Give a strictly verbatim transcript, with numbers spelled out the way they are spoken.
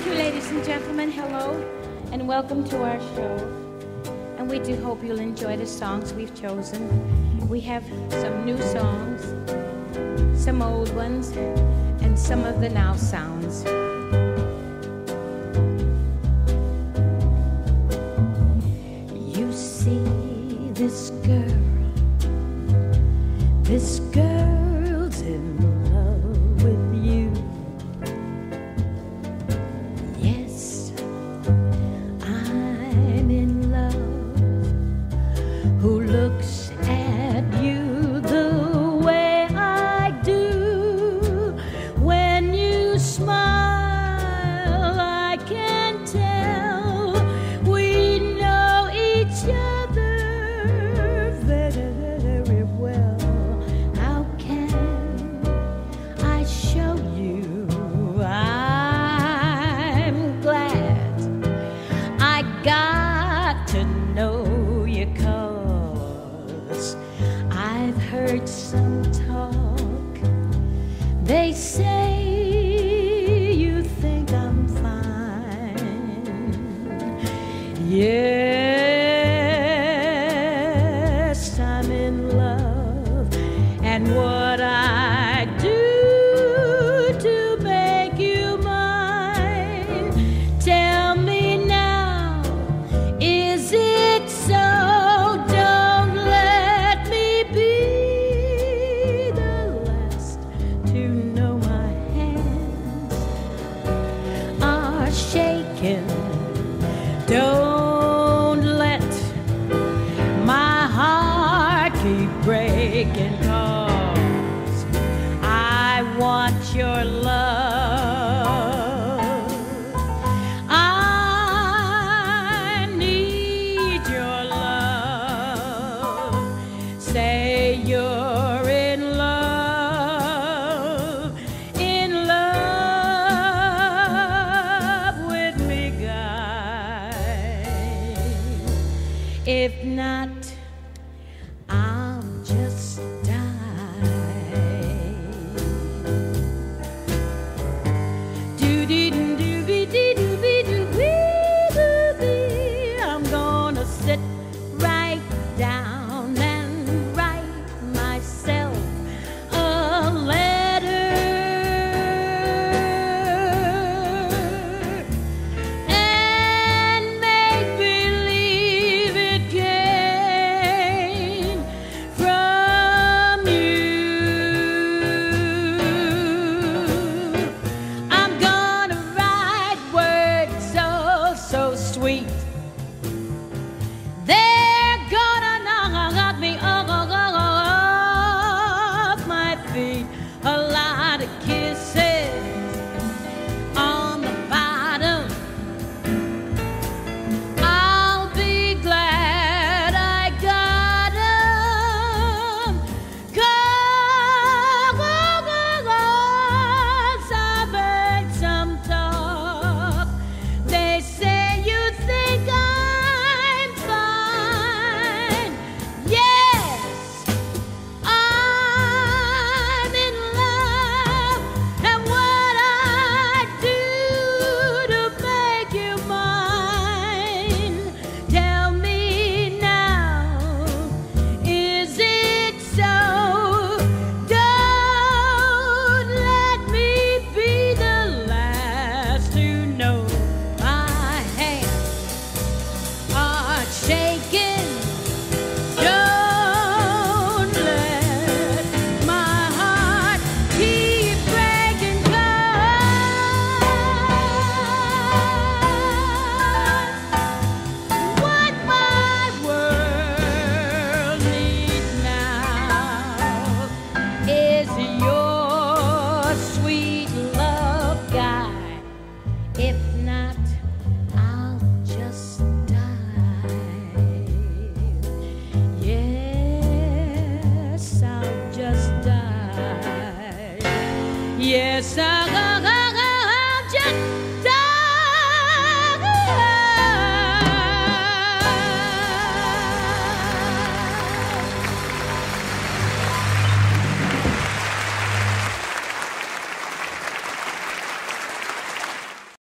Thank you, ladies and gentlemen. Hello, and welcome to our show. And we do hope you'll enjoy the songs we've chosen. We have some new songs, some old ones, and some of the now sounds. You see this girl, this girl's in love with you. Yes, I'm in love. Who looks at you the way I do? When you smile, I can tell we know each other very, very well. How can I show you I'm glad I got to know you, 'cause I've heard some talk. They say you think I'm fine. Yes, I'm in love, and what I do to make you mine. Tell me now, is it so? Don't let me be the last to know my hands are shaking. Don't let my heart keep breaking, 'cause I want your love. I need your love. Say you're in love, in love with me, guy. If not, I'll just die. Do-dee-doo-doo-dee-doo-doo-doo-doo-doo. I'm gonna sit right down and write myself a letter and make believe it came from you. I'm gonna write words so, so sweet. They're gonna knock me off my feet. A lot of kisses on the bottom. I'll be glad I got 'em, 'cause I made some talk. They say you think I'm fine. Yes, I'm in love, and what I do to make you mine. Tell me now, is it so? Don't let me be the last to know my hands are shaking. Don't let my heart keep breaking, 'cause what my world needs now is your sweet love, guy. If not, I'll just die. Yes, I'll just die. Yes, I'll, I'll just die.